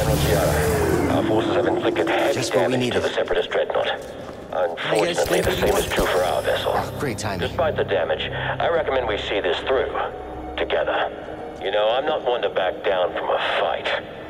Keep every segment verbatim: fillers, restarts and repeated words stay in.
General Sierra. Our forces have inflicted heavy Just what we damage to needed. the Separatist dreadnought. Unfortunately, escape the with same you? is true for our vessel. Oh, great timing. Despite the damage, I recommend we see this through. Together. You know, I'm not one to back down from a fight.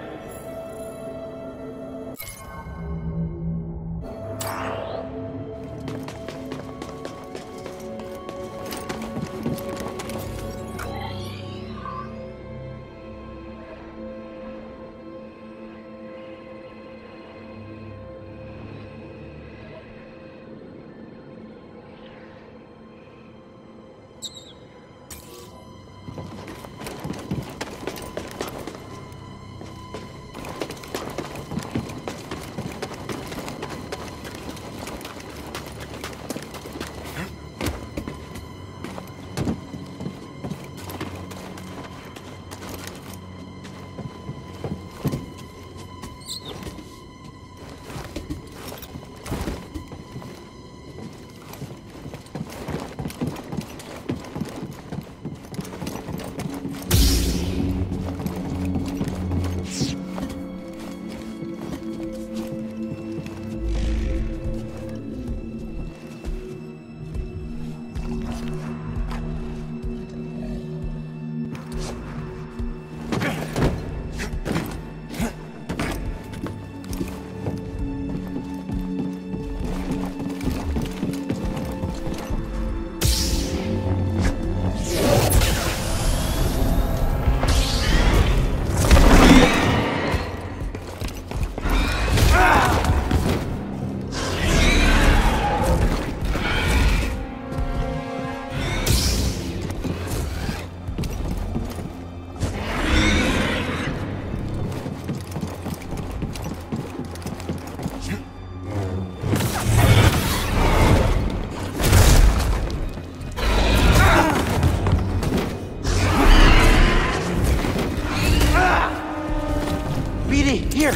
Here!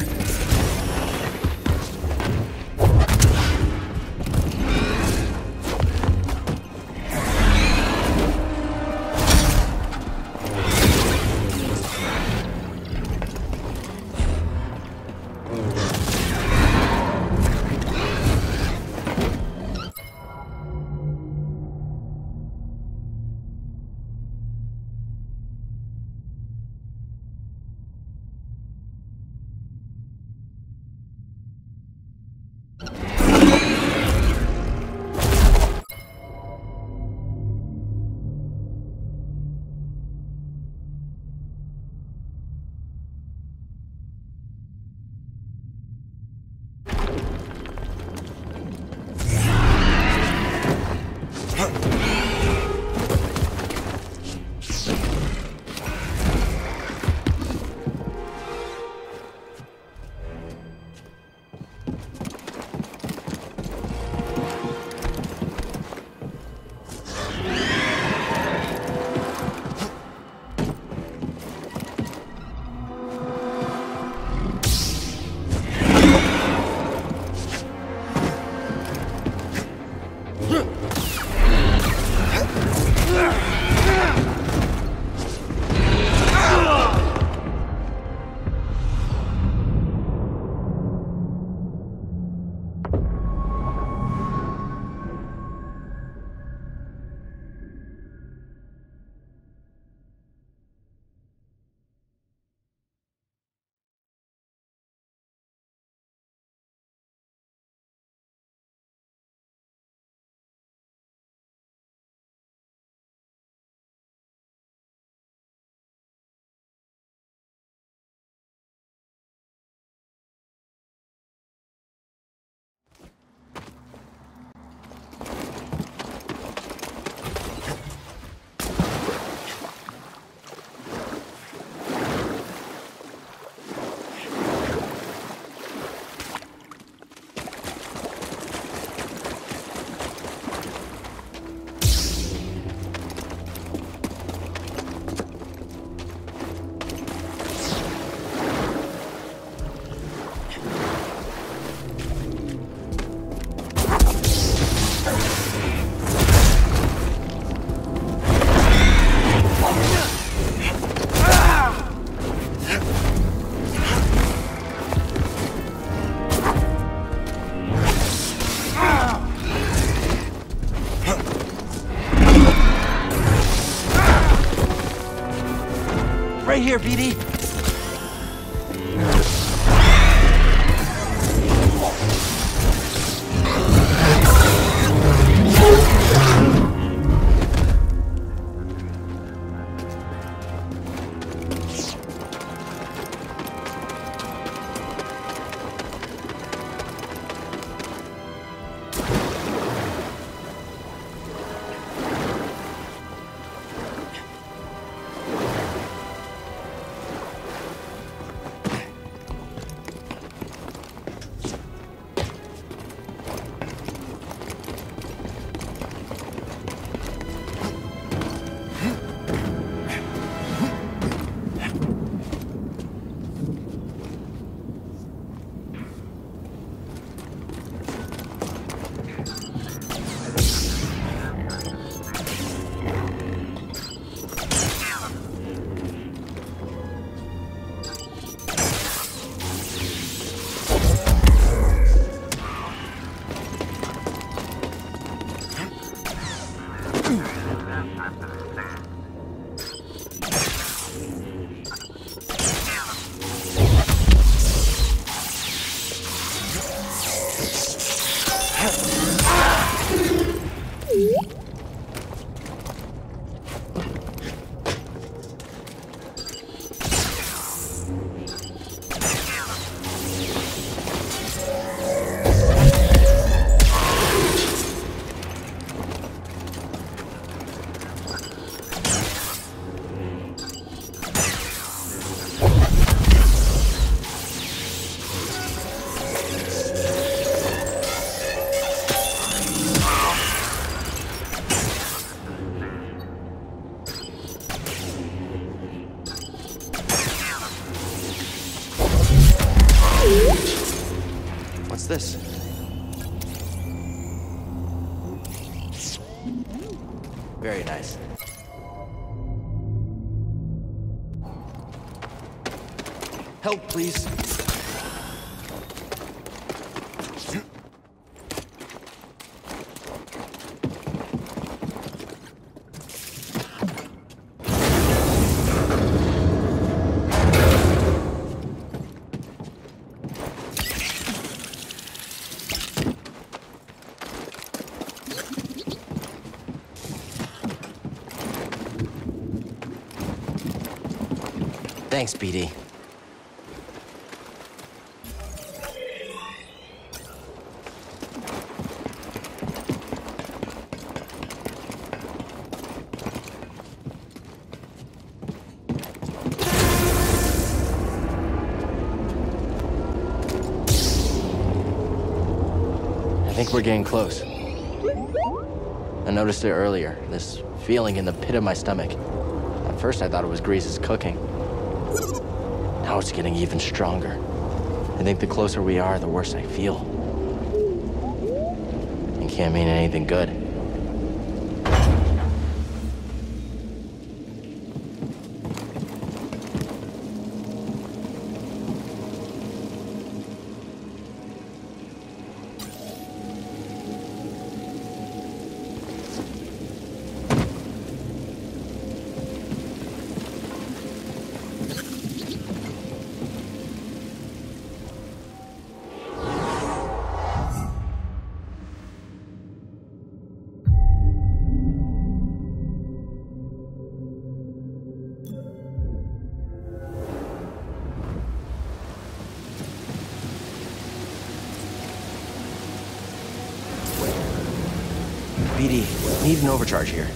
Right here, B D. What's this? Very nice. Help, please. Thanks, B D. I think we're getting close. I noticed it earlier, this feeling in the pit of my stomach. At first I thought it was Grease's cooking. Now it's getting even stronger. I think the closer we are, the worse I feel. It can't mean anything good. B D, need an overcharge here.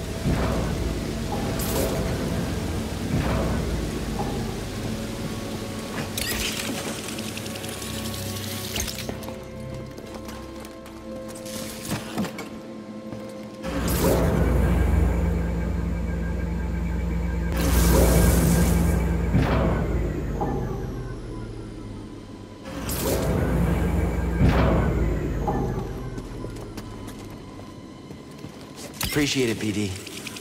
Appreciate it, B D.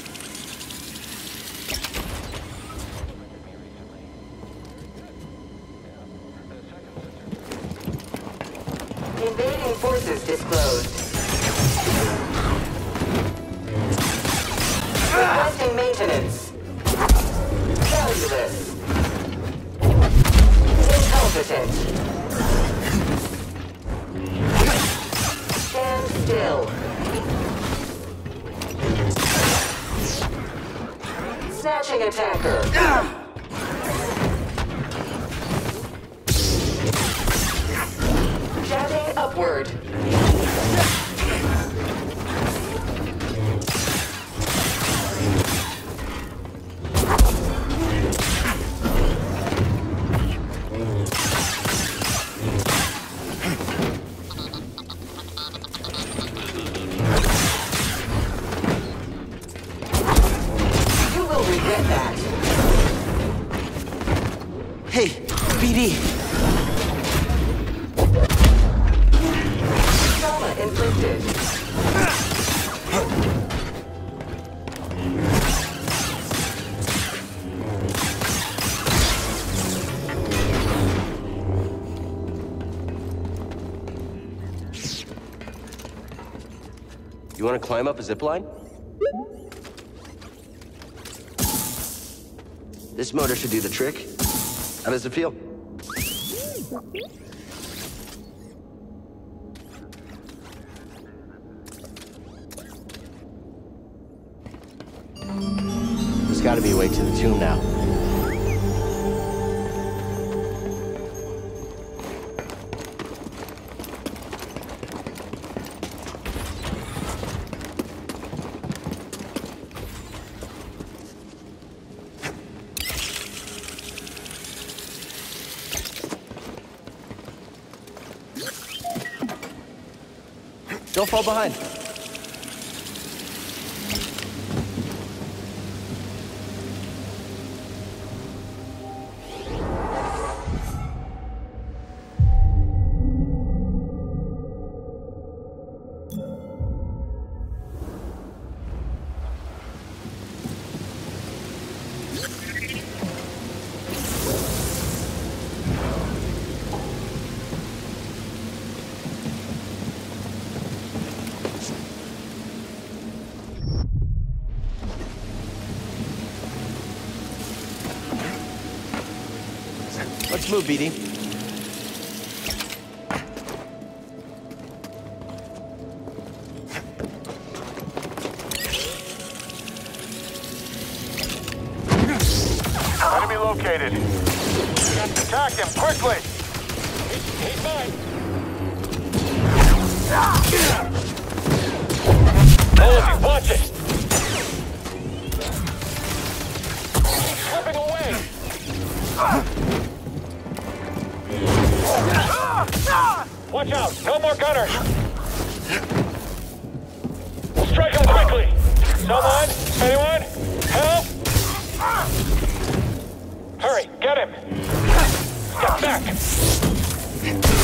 Invading forces disclosed. Requesting maintenance. Valueless. incompetent. Stand still. Snatching attacker. Jabbing upward. You will regret that. Hey, B D. Trauma inflicted. You want to climb up a zip line? This motor should do the trick. How does it feel? There's got to be a way to the tomb now. Don't fall behind. Let's move, B D. Enemy located. Attack him quickly. He's mine. All of you, watch it. He's slipping away. Watch out! No more gunners! Strike him quickly! Someone? Anyone? Help! Hurry, get him! Get back!